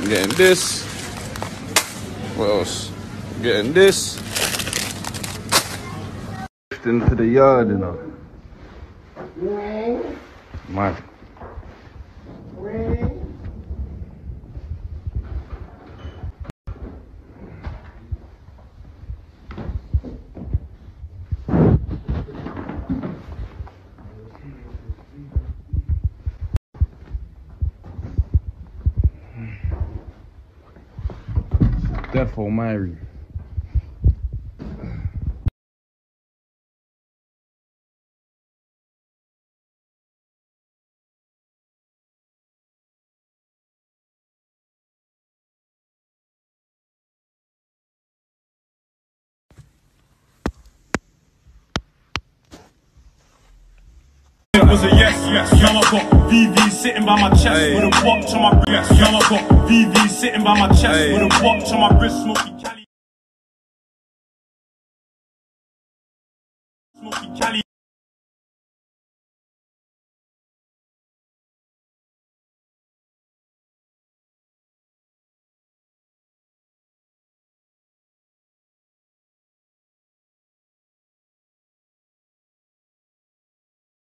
I'm getting this. What else? I'm getting this. Into the yard, you know. Man. Defo Mary. It was a yes. Yo, I got VV sitting by my chest with a watch on my wrist. Yo, I got VV sitting by my chest with a watch on my wrist. Smoky Cali.